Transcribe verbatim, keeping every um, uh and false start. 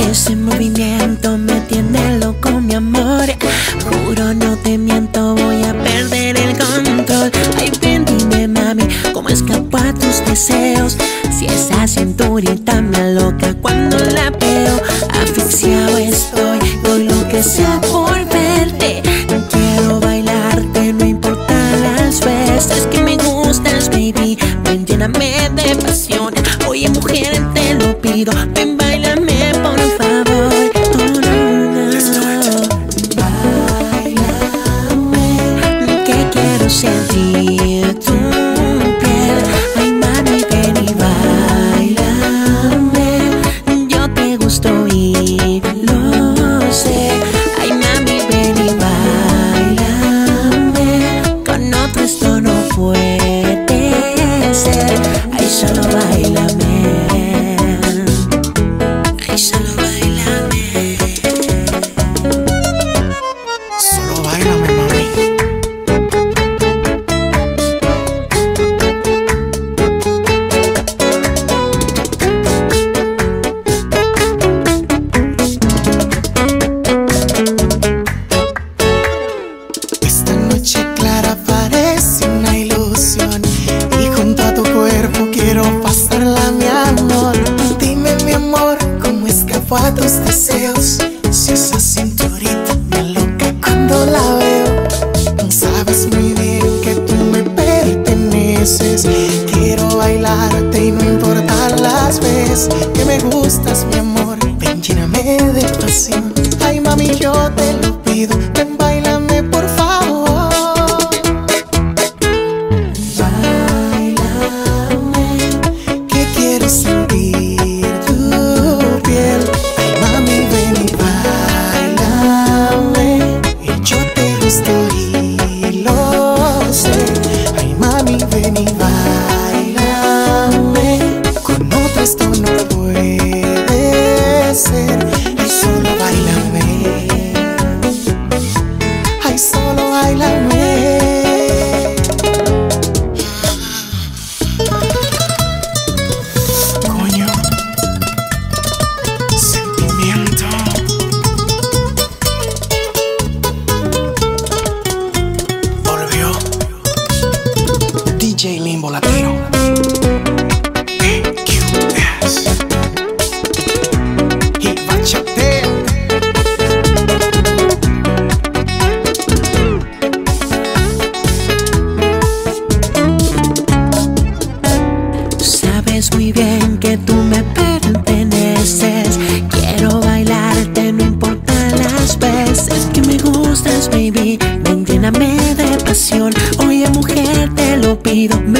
Ese movimiento me tiene loco, mi amor. Juro, no te miento, voy a perder el control. Ay, ven, dime, mami, ¿cómo escapo a tus deseos? Si esa cinturita me aloca cuando la veo. Asfixiado estoy, doy lo que sea por verte. Quiero bailarte, no importa las veces que me gustas, baby. Ven, lléname de pasión. Oye, mujer, te lo pido, ven, báilame, por favor. Oh, no, no. Báilame, que quiero sentir tu piel. Ay, mami, ven y báilame. Yo te gusto y lo sé. Ay, mami, ven y báilame. Con otro esto no puede ser. Ay, solo báilame. Ay, solo báilame. Solo báilame, mami. Esta noche clara parece una ilusión, y junto a tu cuerpo quiero pasarla, mi amor. Dime, mi amor, ¿cómo escapo a tus deseos? Si esa cinturita me aloca cuando la veo. Sabes muy bien que tú me perteneces. Quiero bailarte y no importar las veces que me gustas, mi amor. Ven, lléname de pasión. Ay, mami, yo te lo pido, ven, báilame, por favor. Báilame, que quiero sentir tu piel. Ay, mami, ven y báilame. Y yo te gusto y lo sé. Ay, mami, ven y báilame. Con otro esto no puede ser. Ay, solo báilame. Ay, solo báilame. Coño, sentimiento. Volvió D J Limbo Latino. E Q S y Bachata. Sabes muy bien que tú me perteneces. Quiero bailarte, no importa las veces que me gustas, baby. Ven, lléname de pasión. Oye, mujer, te lo pido.